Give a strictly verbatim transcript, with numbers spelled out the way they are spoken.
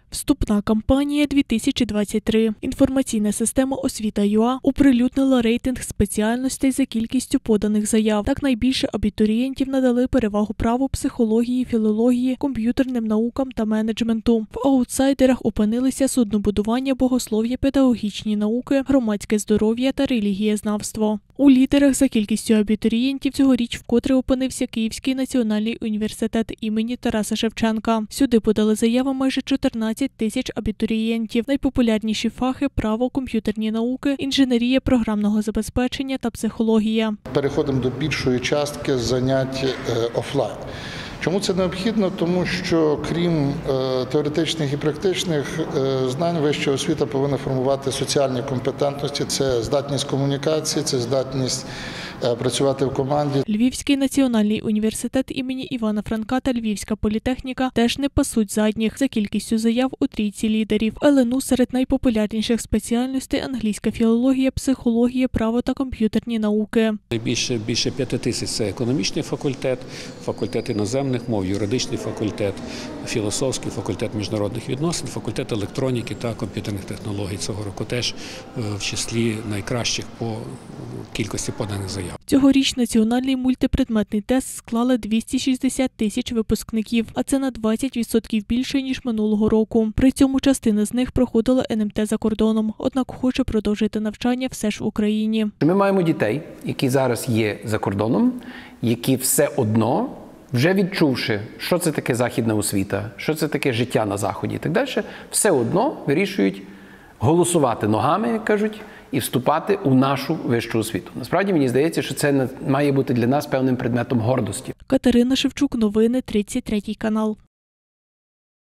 Вступна кампанія дві тисячі двадцять три. Інформаційна система «Освіта.ЮА» оприлюднила рейтинг спеціальностей за кількістю поданих заяв. Так найбільше абітурієнтів надали перевагу праву, психології, філології, комп'ютерним наукам та менеджменту. В аутсайдерах опинилися суднобудування, богослов'я, педагогічні науки, громадське здоров'я та релігієзнавство. У лідерах за кількістю абітурієнтів цьогоріч вкотре опинився Київський національний університет імені Тараса Шевченка. Сюди подали заяви майже чотирнадцять тисяч абітурієнтів. Найпопулярніші фахи – право, комп'ютерні науки, інженерія програмного забезпечення та психологія. Переходимо до більшої частки занять офлайн. Чому це необхідно? Тому що крім теоретичних і практичних знань, вища освіта повинна формувати соціальні компетентності. Це здатність комунікації, це здатність працювати в команді. Львівський національний університет імені Івана Франка та Львівська політехніка теж не пасуть задніх за кількістю заяв у трійці лідерів. В ел ен у серед найпопулярніших спеціальностей – англійська філологія, психологія, право та комп'ютерні науки. Більше, більше п'яти тисяч – це економічний факультет, факультет іноземних мов, юридичний факультет, філософський факультет міжнародних відносин, факультет електроніки та комп'ютерних технологій. Цього року теж в числі найкращих по кількості поданих заяв. Цьогоріч національний мультипредметний тест склали двісті шістдесят тисяч випускників, а це на двадцять відсотків більше, ніж минулого року. При цьому частина з них проходила ен ем те за кордоном, однак хоче продовжити навчання все ж в Україні. Ми маємо дітей, які зараз є за кордоном, які все одно, вже відчувши, що це таке західна освіта, що це таке життя на Заході і так далі, все одно вирішують голосувати ногами, як кажуть, і вступати у нашу вищу освіту. Насправді, мені здається, що це має бути для нас певним предметом гордості. Катерина Шевчук, новини, тридцять третій канал.